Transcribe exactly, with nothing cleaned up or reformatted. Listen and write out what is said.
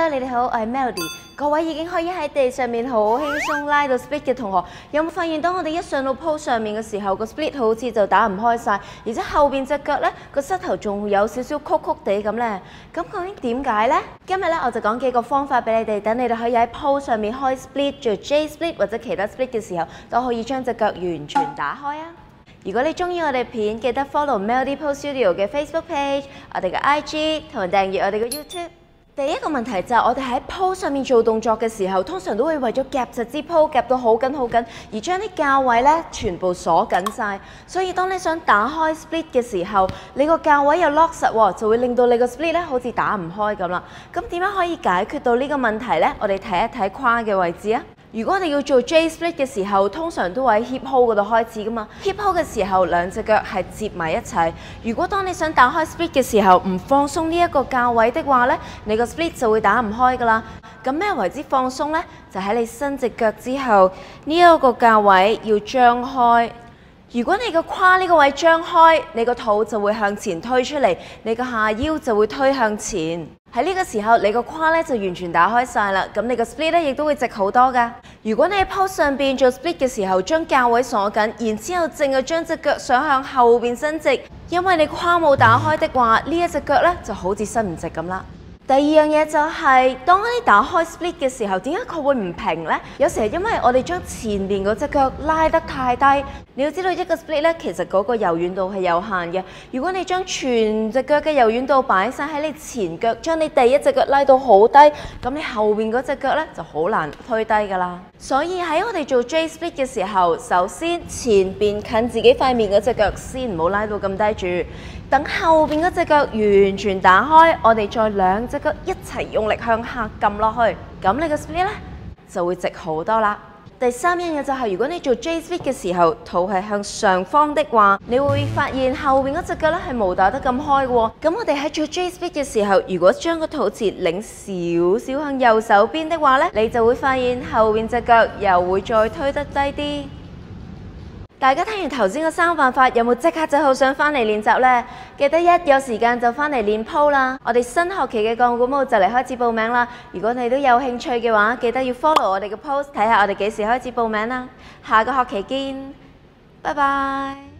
Hello， 你哋好，我係 Melody。各位已經可以喺地上面好輕鬆拉到 split 嘅同學，有冇發現當我哋一上到 pose 上面嘅時候，個 split 好似就打唔開晒，而且後邊隻腳呢個膝頭仲有少少曲曲地咁呢？咁究竟點解呢？今日呢，我就講幾個方法俾你哋，等你哋可以喺 pose 上面開 split 做 J split 或者其他 split 嘅時候，都可以將隻腳完全打開啊！如果你中意我哋片，記得 follow Melody Pose Studio 嘅 Facebook page、我哋嘅 I G 同埋訂閱我哋嘅 YouTube。第一個問題就係我哋喺 pose 上面做動作嘅時候，通常都會為咗夾實支 pose 夾到好緊好緊，而將啲較位咧全部鎖緊晒。所以當你想打開 split 嘅時候，你個較位又 lock 實喎，就會令到你個 split 咧好似打唔開咁啦。咁點樣可以解決到呢個問題呢？我哋睇一睇胯嘅位置啊。如果我哋要做 J split 嘅時候，通常都會喺 hip hold 嗰度開始噶嘛。hip hold 嘅時候，兩隻腳係接埋一齊。如果當你想打開 split 嘅時候，唔放鬆呢一個較位的話呢，你個 split 就會打唔開噶啦。咁咩為之放鬆呢？就喺你伸隻腳之後，呢一個較位要張開。如果你個胯呢個位張開，你個肚就會向前推出嚟，你個下腰就會推向前。喺呢個時候，你個胯咧就完全打開晒啦，咁你個 split 咧亦都會直好多噶。如果你喺 pose 上邊做 split 嘅時候，將較位鎖緊，然之後淨係將隻腳想向後邊伸直，因為你胯冇打開的話，呢一隻腳咧就好似伸唔直咁啦。第二樣嘢就係、是，當你打開 split 嘅時候，點解佢會唔平呢？有時係因為我哋將前面嗰隻腳拉得太低。你要知道一個 split 咧，其實嗰個柔軟度係有限嘅。如果你將全隻腳嘅柔軟度擺晒喺你前腳，將你第一隻腳拉到好低，咁你後邊嗰隻腳咧就好難推低㗎啦。所以喺我哋做 J split 嘅時候，首先前邊近自己塊面嗰隻腳先唔好拉到咁低住，等後邊嗰隻腳完全打開，我哋再兩隻腳一齊用力向下撳落去，咁你個 split 咧就會直好多啦。第三樣嘢就係、是，如果你做 J split 嘅時候，肚係向上方的話，你會發現後邊嗰隻腳咧係冇打得咁開嘅喎。咁我哋喺做 J split 嘅時候，如果將個肚臍擰少少向右手邊的話咧，你就會發現後邊隻腳又會再推得低啲。大家聽完頭先嘅三個辦法，有冇即刻就好想翻嚟練習呢？記得一有時間就翻嚟練 pose 啦！我哋新學期嘅鋼管舞就嚟開始報名啦！如果你都有興趣嘅話，記得要 follow 我哋嘅 post，睇下我哋幾時開始報名啦！下個學期見，拜拜。